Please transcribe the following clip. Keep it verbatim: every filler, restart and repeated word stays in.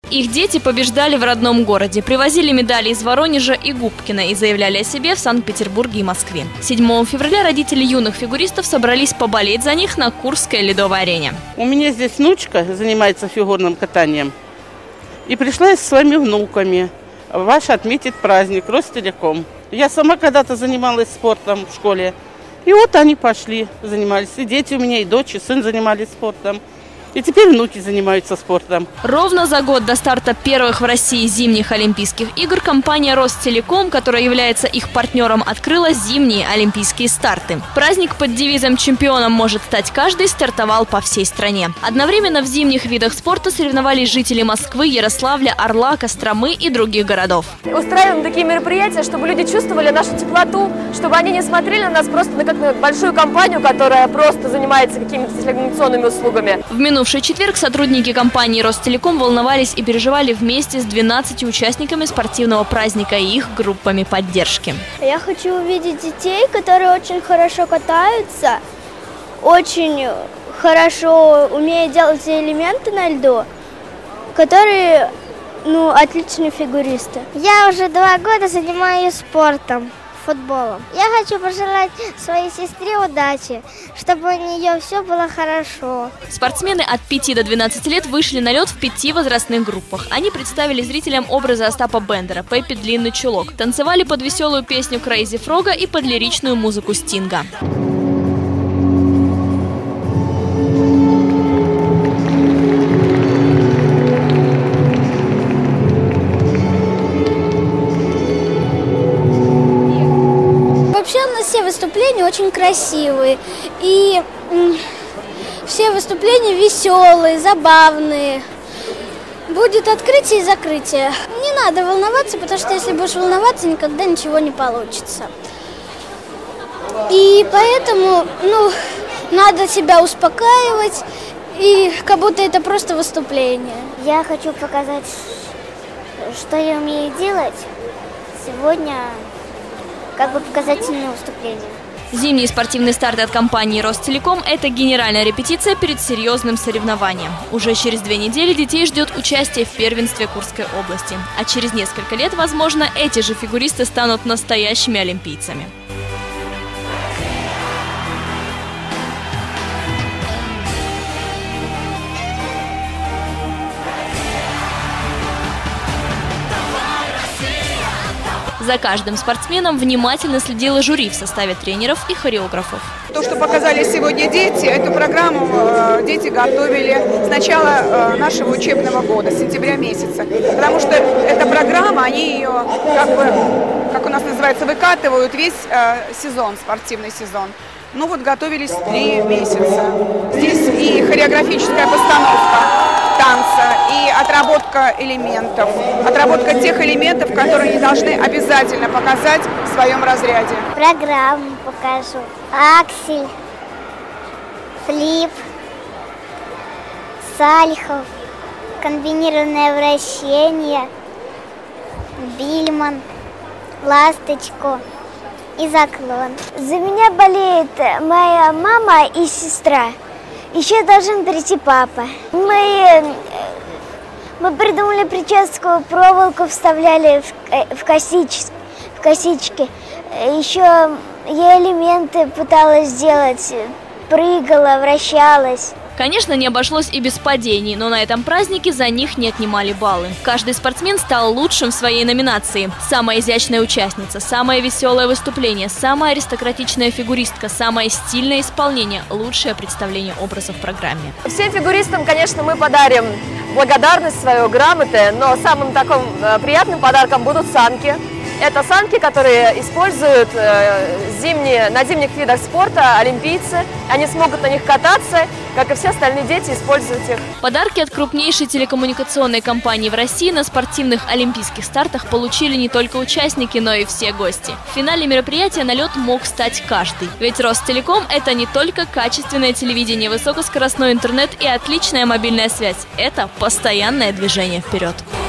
Их дети побеждали в родном городе, привозили медали из Воронежа и Губкина и заявляли о себе в Санкт-Петербурге и Москве. седьмого февраля родители юных фигуристов собрались поболеть за них на Курской ледовой арене. У меня здесь внучка занимается фигурным катанием. И пришла я со своими внуками. Ваш отметить праздник Ростелеком. Я сама когда-то занималась спортом в школе. И вот они пошли, занимались. И дети у меня, и дочь, и сын занимались спортом. И теперь внуки занимаются спортом. Ровно за год до старта первых в России зимних Олимпийских игр компания Ростелеком, которая является их партнером, открыла зимние Олимпийские старты. Праздник под девизом «Чемпионом может стать каждый» стартовал по всей стране. Одновременно в зимних видах спорта соревновались жители Москвы, Ярославля, Орла, Костромы и других городов. Устраиваем такие мероприятия, чтобы люди чувствовали нашу теплоту, чтобы они не смотрели на нас просто как на большую компанию, которая просто занимается какими-то телекоммуникационными услугами. В минувший В минувший четверг сотрудники компании Ростелеком волновались и переживали вместе с двенадцатью участниками спортивного праздника и их группами поддержки. Я хочу увидеть детей, которые очень хорошо катаются, очень хорошо умеют делать все элементы на льду, которые, ну, отличные фигуристы. Я уже два года занимаюсь спортом. Футболом. Я хочу пожелать своей сестре удачи, чтобы у нее все было хорошо. Спортсмены от пяти до двенадцати лет вышли на лед в пяти возрастных группах. Они представили зрителям образы Остапа Бендера, Пеппи Длинный Чулок, танцевали под веселую песню Крейзи Фрога и под лиричную музыку Стинга. Вообще у нас все выступления очень красивые, и все выступления веселые, забавные. Будет открытие и закрытие. Не надо волноваться, потому что если будешь волноваться, никогда ничего не получится. И поэтому, ну, надо себя успокаивать, и как будто это просто выступление. Я хочу показать, что я умею делать сегодня. Как бы показательное выступление. Зимние спортивные старты от компании Ростелеком – это генеральная репетиция перед серьезным соревнованием. Уже через две недели детей ждет участие в первенстве Курской области. А через несколько лет, возможно, эти же фигуристы станут настоящими олимпийцами. За каждым спортсменом внимательно следило жюри в составе тренеров и хореографов. То, что показали сегодня дети, эту программу дети готовили с начала нашего учебного года, с сентября месяца. Потому что эта программа, они ее, как бы, как у нас называется, выкатывают весь сезон, спортивный сезон. Ну вот готовились три месяца. Здесь и хореографическая постановка танца, и отработка элементов. Отработка тех элементов, которые они должны обязательно показать в своем разряде. Программу покажу. Аксель, флип, сальхов, комбинированное вращение, бильман, ласточку и заклон. За меня болеет моя мама и сестра. Еще должен прийти папа. Мы, мы придумали прическу, проволоку вставляли в, в, косич, в косички. Еще я элементы пыталась сделать, прыгала, вращалась. Конечно, не обошлось и без падений, но на этом празднике за них не отнимали баллы. Каждый спортсмен стал лучшим в своей номинации. Самая изящная участница, самое веселое выступление, самая аристократичная фигуристка, самое стильное исполнение, лучшее представление образа в программе. Всем фигуристам, конечно, мы подарим благодарность свою, грамоты, но самым таким приятным подарком будут санки. Это санки, которые используют зимние, на зимних видах спорта олимпийцы. Они смогут на них кататься, как и все остальные дети используют их. Подарки от крупнейшей телекоммуникационной компании в России на спортивных олимпийских стартах получили не только участники, но и все гости. В финале мероприятия на лед мог стать каждый. Ведь Ростелеком – это не только качественное телевидение, высокоскоростной интернет и отличная мобильная связь. Это постоянное движение вперед.